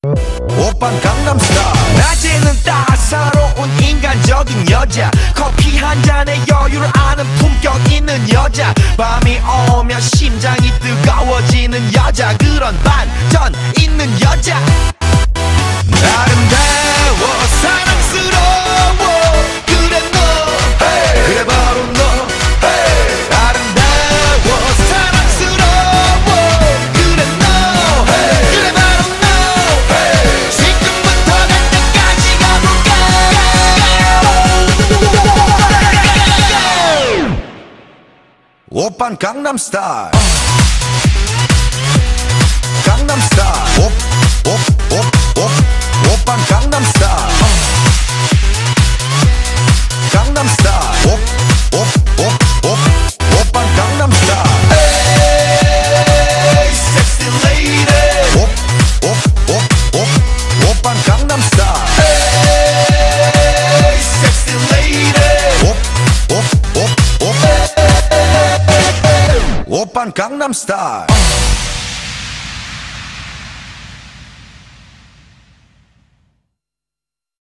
오빤 강남스타일. 낮에는 따사로운 인간적인 여자, 커피 한 잔에 여유를 아는 품격 있는 여자, 밤이 오면 심장이 뜨거워지는 여자, 그런 반전 있는 여자. 아름다워 사랑스러워 그래 너, hey. 그래 바로 너, hey. 아름다워 사랑스러워 그래 너, hey. 그래 바로 너, hey. 지금부터 갈 때까지 가볼까. 오빤 강남스타일. 강남스타일. 오빤 강남스타일. 강남스타일. 오빤 강남스타일. Hey, sexy lady. 오빤 강남스타일. Hey, sexy lady. 오빤 강남스타일.